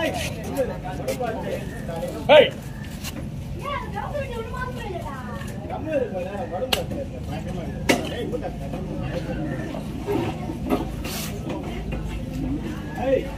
Hey! Hey!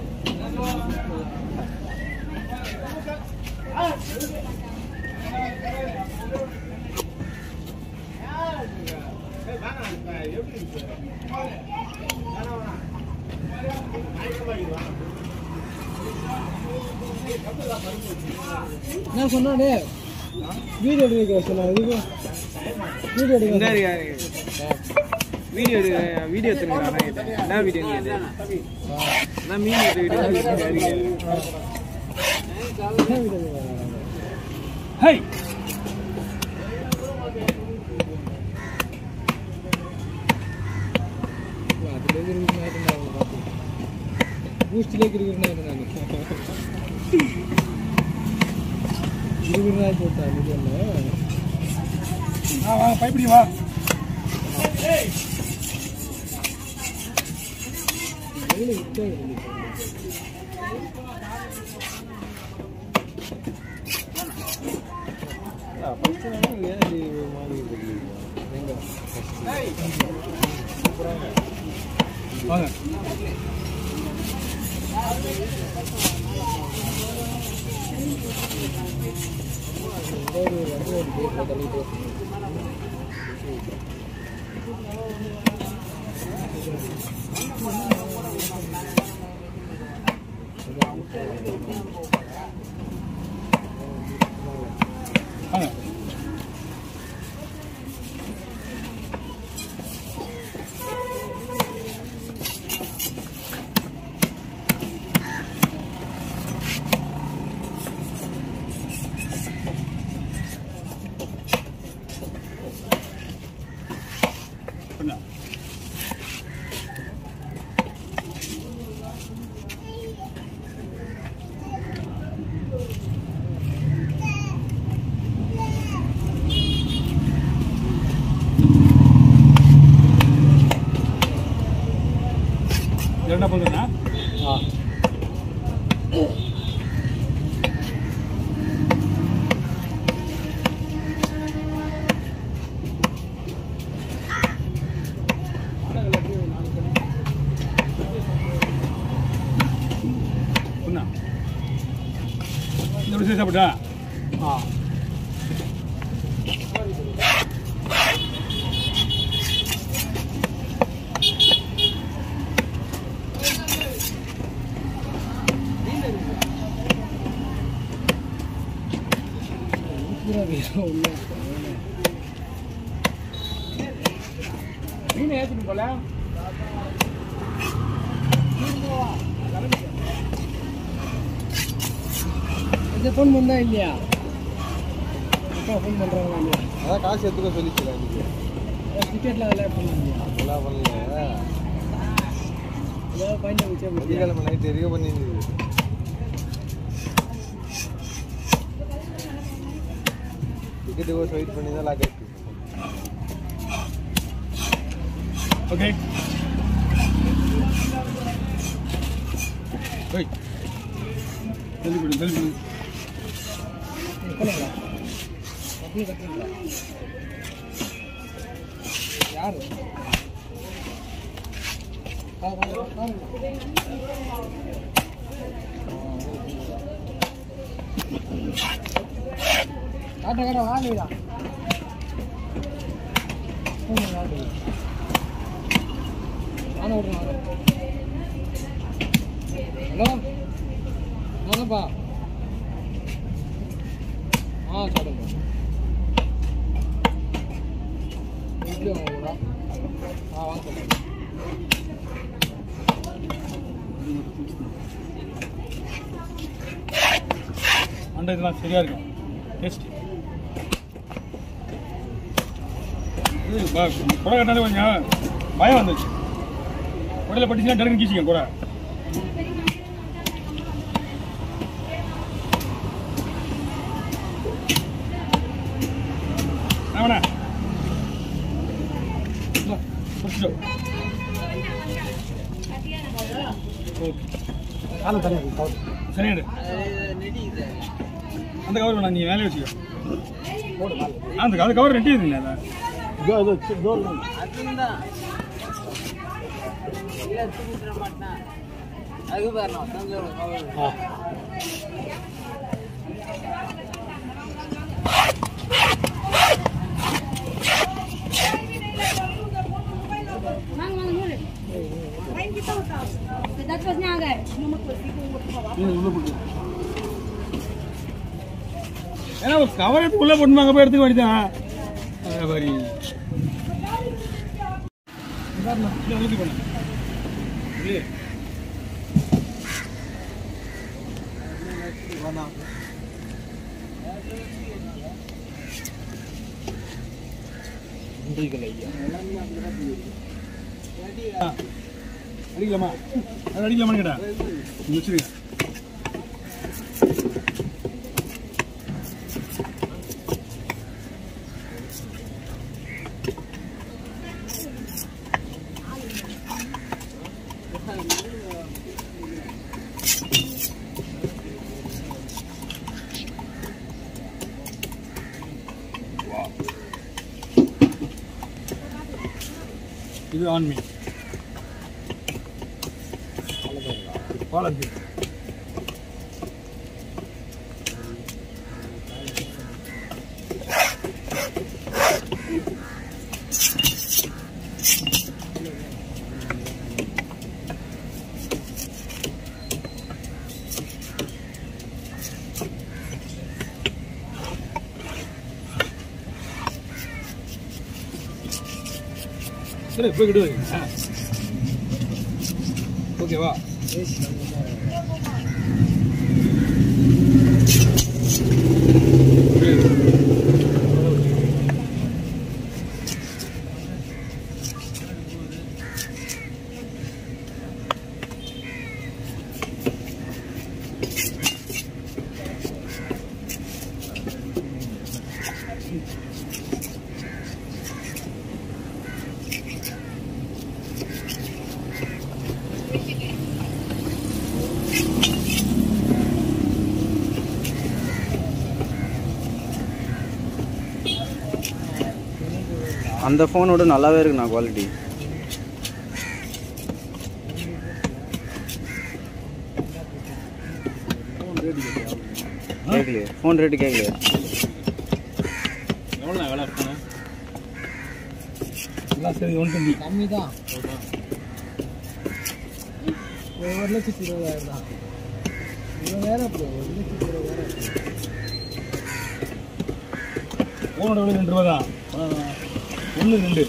நான் சொன்னானே video எடுக்க சொன்னேன் வீடியோ எடுக்க வீடியோ எடுத்துருக்கேன் என்ன வீடியோ நான் மீன் வீடியோ Hey! பூஸ்டிலே கிரிக்கிறேன் நான் கிரிக்கிறதா போட்டேன் வீடியோவில் வா பைப்பிடி வா வாங்க என்ன பண்ணுறேன்னா இந்த விஷயம் சாப்பிட்டா மீன் ஏற்றிட்டு போல இந்த ஃபோன் பண்ணா இல்லையா அப்பா ஃபோன் பண்ணுறாங்களா இல்லையா அதான் காசு எடுத்துக்க சொல்லிச்சுல இன்னைக்கு டிக்கெட்டில் அதெல்லாம் பண்ணலையா அதெல்லாம் பண்ணல ஏதாவது ஃபைனல் வச்சா வெள்ளிக்கிழமை நைட் எரிக்க பண்ணியிருந்தது டிக்கெட்டு கூட வெயிட் பண்ணி தான் லாக் ஆகிட்டு ஓகே ஓய் ஜல்தி போடு ஜல்தி போடு பண்ணுங்களா அப்படி கட்டுங்களா யார் காட்ட காட்ட வாங்கலாம் நானும் விட்றேன் ஹலோ வாங்கப்பா சொல்லுங்க இட்லி வாங்க கூட வாங்க சொல்லுங்க அண்டை இதெல்லாம் சரியா இருக்கும் டேஸ்ட் இது குடை கட்டினாலே கொஞ்சம் பயம் வந்துச்சு குடையில் பட்டுச்சுன்னா டக்குன்னு கீச்சிங்க குடை ஆமாண்ணா பிடிச்சிட்டோம் ஓகே காலம் தனியாக கவர் சரியாடு அந்த கவர் வேணாம், நீங்கள் வேலையை வச்சுக்கோ. அந்த கவர் ரெட்டி இருக்குங்க. அதை டோர் ஏன்னா ஒரு கவர் எடுத்துக்குள்ளே போட்டுமாங்க போய் எடுத்துக்க வேண்டியதான். மாதிரி ஊற்றி பண்ணு இல்லையே அடிக்கலாமா? அது அடிக்கலாமான்னு கேட்டா வச்சுருங்க. இது ஆன் மீன் பாலக்கு சரி போய் கிட்டு ஓகேவா? அந்த ஃபோனோட நல்லாவே இருக்குண்ணா குவாலிட்டி. கேட்கலையே ஃபோன் ரேட்டு கேட்கலையா? எவ்வளோ வேலை இருக்கணும்? எல்லாம் சரி 120 கம்மி தான். 1,20,000 தான். 20,000 ப்ரோ, 1,20,000. ஃபோனோட விலை 2 ரூபா தான். 1 2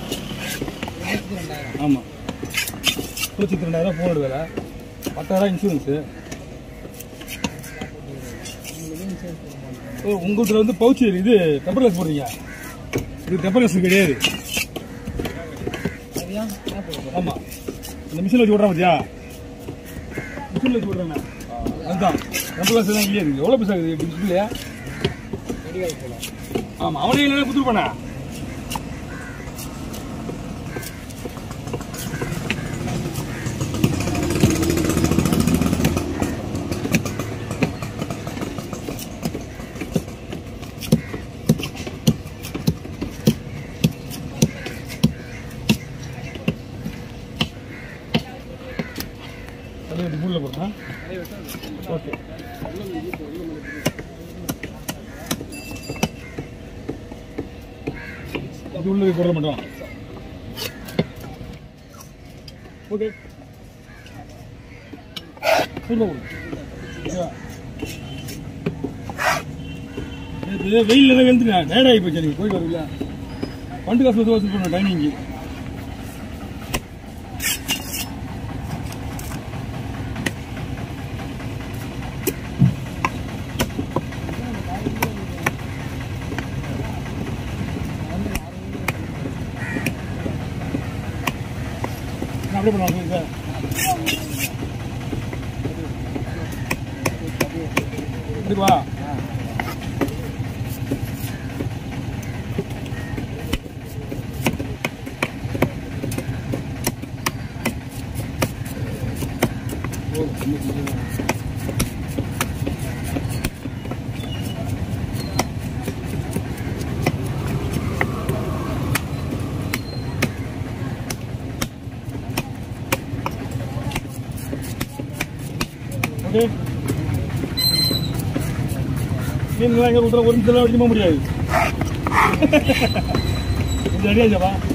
ஆமாம் 22,000 ஃபோனோட விலை. 10,000 இன்சூரன்ஸு. உங்கள்கிட்ட வந்து பவுச்சு இது பெப்பர்லெஸ் போடுறீங்க. இது பெப்பர்லெஸ் கிடையாது. ஆமாம் இந்த மிஷினில் வச்சு விட்றேன் பார்த்தியா? மிஷினில் வச்சு விட்றேண்ணா. அதுதான் பெப்பர்லெஸ் தான் இல்லையா? இருக்குது எவ்வளோ பைசா இருக்குது டிஸ்பிளே? ஆமாம் அவனே இல்லைன்னா கொடுத்துருப்பானே. மூலில் போட்டேன். ஓகே இது உள்ளே போட மாட்டோம். ஓகே வெயிலில் தான் வெளுத்துட்டேன். டயர்ட் ஆகி போச்சு. எனக்கு போயிட்டு வரல. பண்டு காசு வசூல் பண்ண டைனிங்கு. அப்படியே பண்ணுவாங்க சார். இதுவா ஓகே ஓகே மீன்லாம் எங்கே கொடுத்துற ஒரு நிமிஷம் வரைக்கும் போக முடியாது. இது ரெடியாச்சப்பா.